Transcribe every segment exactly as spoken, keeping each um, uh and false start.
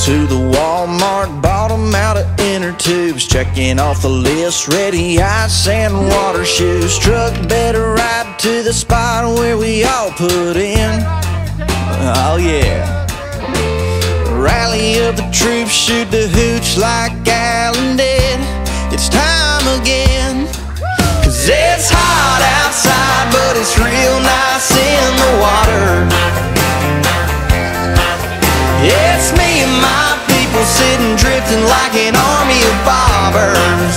to the Walmart, bought them out of inner tubes, checking off the list, ready ice and water shoes. Truck better ride to the spot where we all put in. Oh yeah. Rally of the troops, shoot the hooch like Alan did. It's time again. Cause it's hot outside, but it's real nice in the water. It's me and my people sitting drifting like an army of bobbers.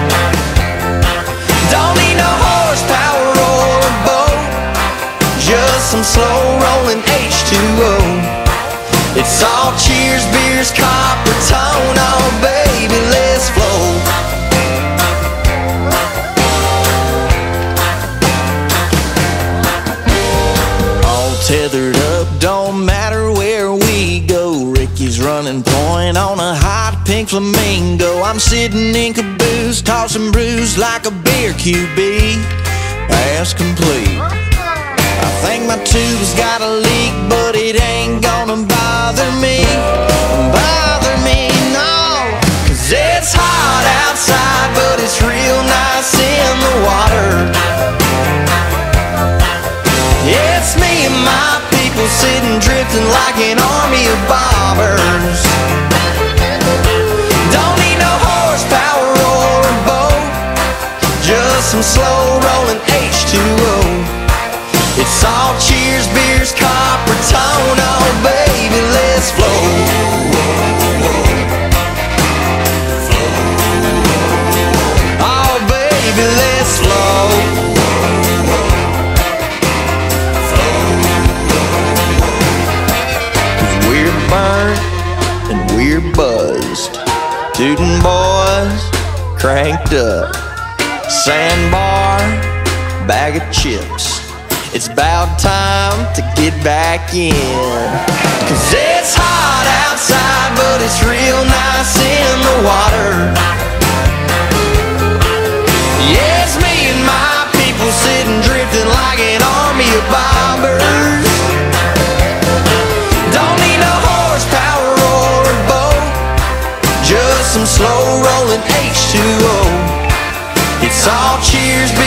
Don't need no horsepower or a boat, just some slow rolling H two O. It's all cheers, beers, copper tone. Oh baby, let's flow. All tethered up, don't matter where we go. Ricky's running point on a hot pink flamingo. I'm sitting in caboose, tossing brews like a beer Q B. Pass complete. I think my tube's got a leak, but it ain't gonna bother me, bother me, no. Cause it's hot outside, but it's real nice in the water. It's me and my people sitting drifting like an army of bobbers. Don't need no horsepower or a boat, just some slow rolling H two O. It's all cheers, beers, copper tone. Oh baby, let's flow. Oh baby, let's flow. Cause we're burnt and we're buzzed, tootin' boys, cranked up, sandbar, bag of chips. It's about time to get back in. Cause it's hot outside, but it's real nice in the water. Yeah, it's me and my people sitting drifting like an army of bobbers. Don't need no horsepower or a boat, just some slow rolling H two O. It's all cheers,